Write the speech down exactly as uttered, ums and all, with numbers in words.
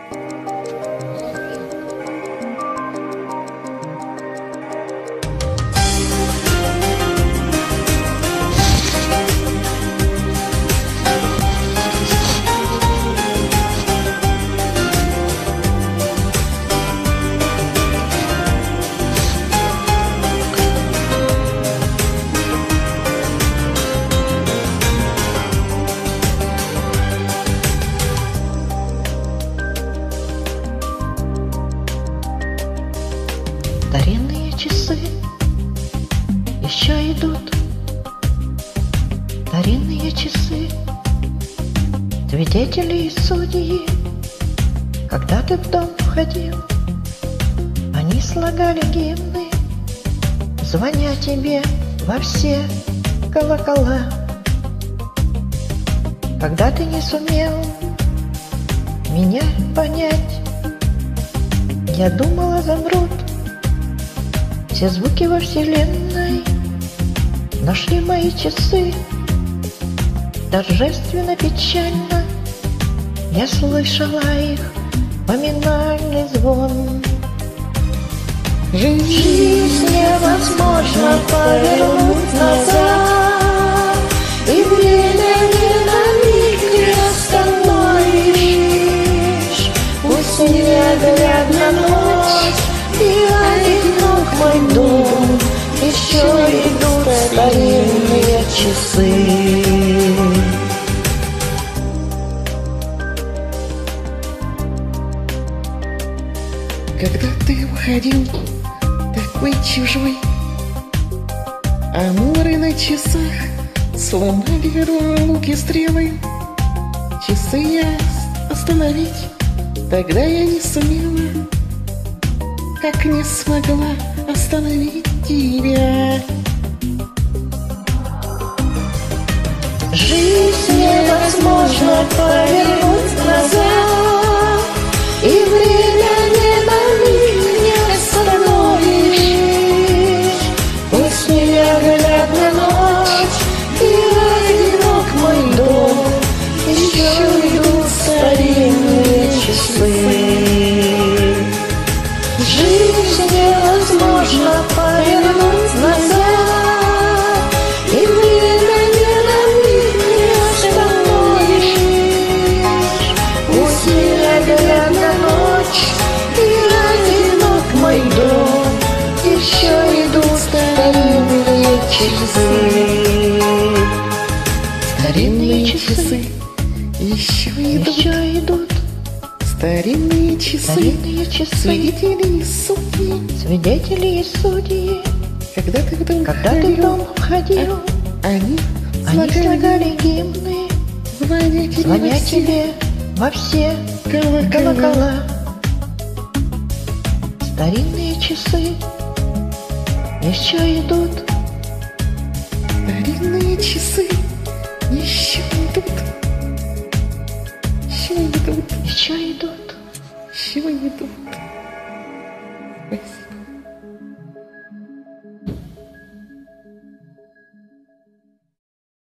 Старинные часы еще идут, старинные часы, свидетели и судьи. Когда ты в дом входил, они слагали гимны, звоня тебе во все колокола. Когда ты не сумел меня понять, я думала, замрут все звуки во вселенной, но шли мои часы. Торжественно, печально я слышала их поминальный звон. Жизнь невозможно повернуть назад, и время ни на миг не остановишь. Пусть неоглядна ночь и одинок мой дом, еще идут старинные часы. Когда ты уходил, такой чужой, амуры на часах сломали руки стрелы. Часы я остановить тогда я не сумела, как не смогла остановить тебя. Жизнь невозможно повернуть назад, и время ни на миг не остановишь. Пусть неоглядна ночь и одинок мой дом, еще идут старинные часы. Жизнь невозможно повернуть назад, и время ни на миг не остановишь. Пусть неоглядна ночь и одинок мой дом, еще идут старинные часы. Старинные часы еще идут, Еще идут старинные часы, старинные часы, свидетели и судьи. свидетели и судьи. Когда ты в дом Когда ты в дом входил, они они слагали гимны, звоня тебе звоня во все тебе во все колокола. колокола. Старинные часы еще идут, Старинные часы еще идут, еще идут, еще идут. еще идут.